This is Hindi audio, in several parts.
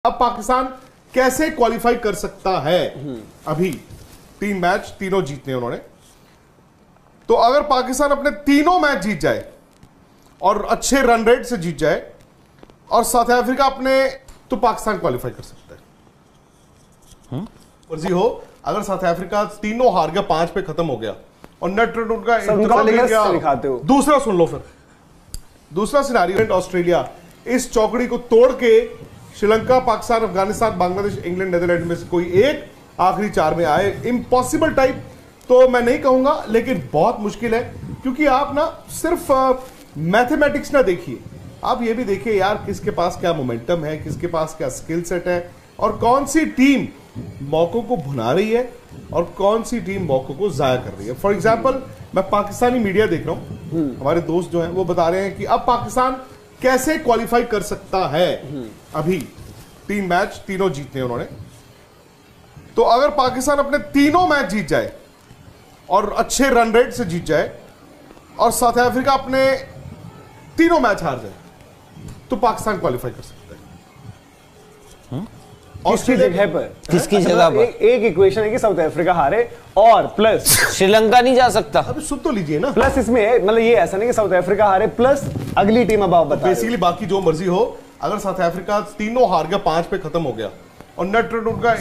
अब पाकिस्तान कैसे क्वालिफाई कर सकता है? अभी 3 मैच तीनों जीतने उन्होंने। तो अगर पाकिस्तान अपने तीनों मैच जीत जाए और अच्छे रन रेट से जीत जाए और साउथ अफ्रीका अपने, तो पाकिस्तान क्वालिफाई कर सकता है। मर्जी हो, अगर साउथ अफ्रीका तीनों हार गया, 5 पे खत्म हो गया और नेट रन उनका दिखाते हो। दूसरा सुन लो, फिर दूसरा सिनेरियो, ऑस्ट्रेलिया इस चौकड़ी को तोड़ के श्रीलंका, पाकिस्तान, अफगानिस्तान, बांग्लादेश, इंग्लैंड, नेदरलैंड में से कोई एक आखिरी 4 में आए। इम्पॉसिबल टाइप तो मैं नहीं कहूंगा, लेकिन बहुत मुश्किल है, क्योंकि आप ना सिर्फ मैथमेटिक्स ना देखिए, आप ये भी देखिए यार किसके पास क्या मोमेंटम है, किसके पास क्या स्किल सेट है और कौन सी टीम मौकों को भुना रही है और कौन सी टीम मौकों को जाया कर रही है। फॉर एग्जाम्पल, मैं पाकिस्तानी मीडिया देख रहा हूं, हमारे दोस्त जो हैं वो बता रहे हैं कि अब पाकिस्तान कैसे क्वालिफाई कर सकता है। अभी 3 मैच तीनों जीतने उन्होंने। तो अगर पाकिस्तान अपने तीनों मैच जीत जाए और अच्छे रन रेट से जीत जाए और साउथ अफ्रीका अपने तीनों मैच हार जाए, तो पाकिस्तान क्वालिफाई कर सकता है। किसकी जगह पर? किसकी जगह पर? एक इक्वेशन है कि साउथ अफ्रीका हारे और प्लस श्रीलंका नहीं जा सकता। अभी सुन तो लीजिए ना, प्लस इसमें मतलब ये ऐसा नहीं कि साउथ अफ्रीका हारे प्लस अगली टीम। अब आप बता, बेसिकली बाकी जो मर्जी हो, अगर साउथ अफ्रीका तीनों हार गया, 5 पे खत्म हो गया और नेट रन उनका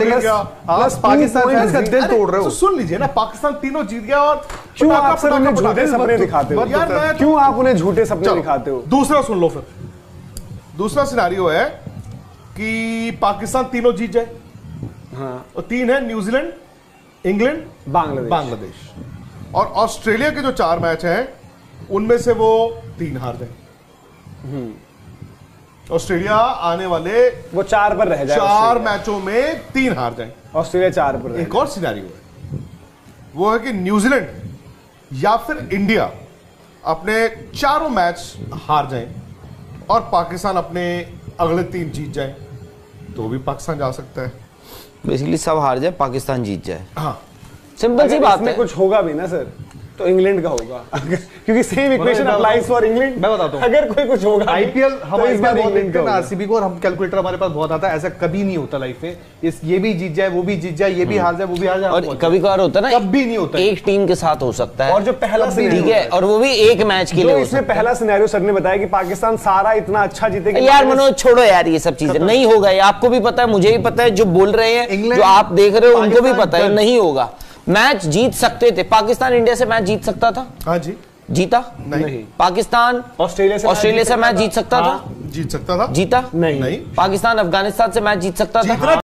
पाकिस्तान का दिल तोड़ रहे हो। सुन लीजिए ना, पाकिस्तान तीनों जीत गया और क्यों आप सर उन्हें झूठे सपने दिखाते हो यार? क्यों आप उन्हें झूठे सपने दिखाते हो? दूसरा सुन लो, फिर दूसरा सिनेरियो है कि पाकिस्तान तीनों जीत जाए। हाँ। और 3 है न्यूजीलैंड, इंग्लैंड, बांग्लादेश और ऑस्ट्रेलिया के जो 4 मैच हैं उनमें से वो 3 हार जाए। ऑस्ट्रेलिया आने वाले वो 4 पर रह जाए, 4 मैचों में 3 हार जाए, ऑस्ट्रेलिया 4 पर। एक और सिनेरियो है, वो है कि न्यूजीलैंड या फिर इंडिया अपने चारों मैच हार जाए और पाकिस्तान अपने अगले 3 जीत जाए, तो भी पाकिस्तान जा सकता है। बेसिकली सब हार जाए, पाकिस्तान जीत जाए। हाँ, सिंपल सी बात है। कुछ होगा भी ना सर, तो इंग्लैंड का होगा क्योंकि same equation applies for England. मैं बताता हूं, अगर कोई कुछ होगा आईपीएल हम इस बार इंग्लैंड का आरसीबी को, और हम कैलकुलेटर हमारे पास बहुत आता है, ऐसा कभी नहीं होता लाइफ में। ये भी जीत जाए, वो भी जीत जाए, ये भी हार जाए, वो भी हार जाए। और कभी कभार होता है ना, कभी नहीं होता, एक टीम के साथ हो सकता है। और जो पहला ठीक है, और वो भी एक मैच के लिए। इसमें पहला सिनेरियो सर ने बताया कि पाकिस्तान सारा इतना अच्छा जीतेगा। यार मनोज छोड़ो यार, ये सब चीजें नहीं होगा। ये आपको भी पता है, मुझे भी पता है, जो बोल रहे हैं, जो आप देख रहे हो उनको भी पता है नहीं होगा। मैच जीत सकते थे, पाकिस्तान इंडिया से मैच जीत सकता था। हाँ जी, जीता नहीं। पाकिस्तान ऑस्ट्रेलिया से मैच जीत सकता था। जीत सकता था। जीता नहीं। पाकिस्तान अफगानिस्तान से मैच जीत सकता था।